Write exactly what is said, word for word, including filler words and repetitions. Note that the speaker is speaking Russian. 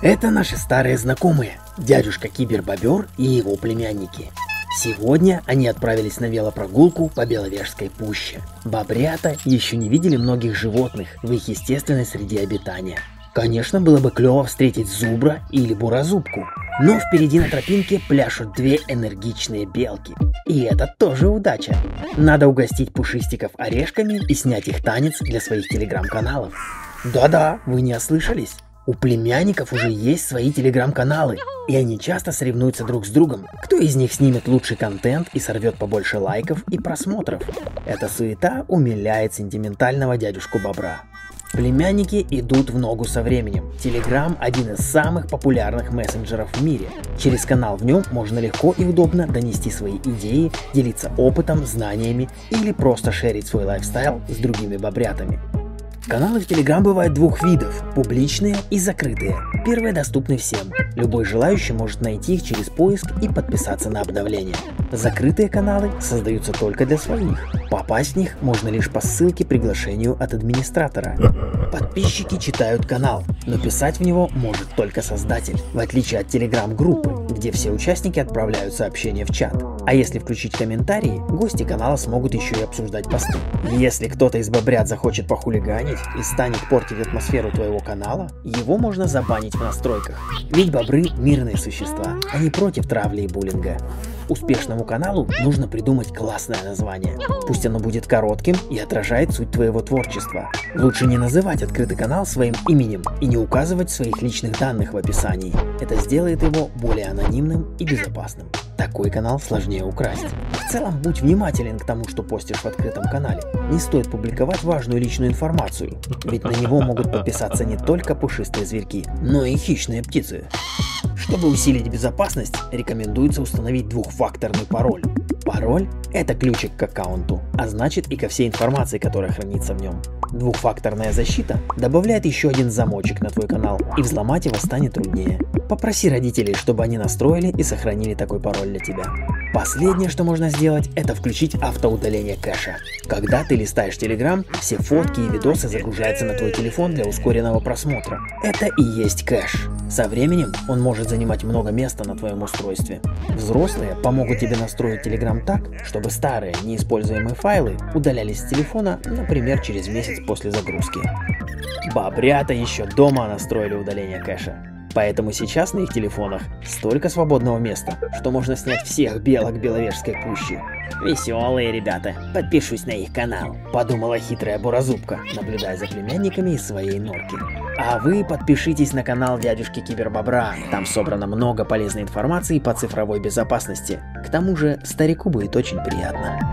Это наши старые знакомые, дядюшка Кибербобер и его племянники. Сегодня они отправились на велопрогулку по Беловежской пуще. Бобрята еще не видели многих животных в их естественной среде обитания. Конечно, было бы клево встретить зубра или буразубку, но впереди на тропинке пляшут две энергичные белки. И это тоже удача. Надо угостить пушистиков орешками и снять их танец для своих телеграм-каналов. Да-да, вы не ослышались. У племянников уже есть свои телеграм-каналы, и они часто соревнуются друг с другом, кто из них снимет лучший контент и сорвет побольше лайков и просмотров. Эта суета умиляет сентиментального дядюшку Бобра. Племянники идут в ногу со временем. Телеграм – один из самых популярных мессенджеров в мире. Через канал в нем можно легко и удобно донести свои идеи, делиться опытом, знаниями или просто шерить свой лайфстайл с другими бобрятами. Каналы в Telegram бывают двух видов – публичные и закрытые. Первые доступны всем. Любой желающий может найти их через поиск и подписаться на обновления. Закрытые каналы создаются только для своих. Попасть в них можно лишь по ссылке приглашению от администратора. Подписчики читают канал, но писать в него может только создатель, в отличие от Telegram-группы, где все участники отправляют сообщения в чат. А если включить комментарии, гости канала смогут еще и обсуждать посты. Если кто-то из бобрят захочет похулиганить и станет портить атмосферу твоего канала, его можно забанить в настройках. Ведь бобры – мирные существа, они против травли и буллинга. Успешному каналу нужно придумать классное название. Пусть оно будет коротким и отражает суть твоего творчества. Лучше не называть открытый канал своим именем и не указывать своих личных данных в описании. Это сделает его более анонимным и безопасным. Такой канал сложнее украсть. В целом, будь внимателен к тому, что постишь в открытом канале. Не стоит публиковать важную личную информацию, ведь на него могут подписаться не только пушистые зверьки, но и хищные птицы. Чтобы усилить безопасность, рекомендуется установить двухфакторный пароль. Пароль – это ключик к аккаунту, а значит и ко всей информации, которая хранится в нем. Двухфакторная защита добавляет еще один замочек на твой канал, и взломать его станет труднее. Попроси родителей, чтобы они настроили и сохранили такой пароль для тебя. Последнее, что можно сделать, это включить автоудаление кэша. Когда ты листаешь Telegram, все фотки и видосы загружаются на твой телефон для ускоренного просмотра. Это и есть кэш. Со временем он может занимать много места на твоем устройстве. Взрослые помогут тебе настроить Telegram так, чтобы старые, неиспользуемые файлы удалялись с телефона, например, через месяц после загрузки. Бобрята еще дома настроили удаление кэша. Поэтому сейчас на их телефонах столько свободного места, что можно снять всех белок Беловежской пущи. Веселые ребята, подпишусь на их канал, подумала хитрая буразубка, наблюдая за племянниками из своей норки. А вы подпишитесь на канал дядюшки Кибербобра, там собрано много полезной информации по цифровой безопасности. К тому же старику будет очень приятно.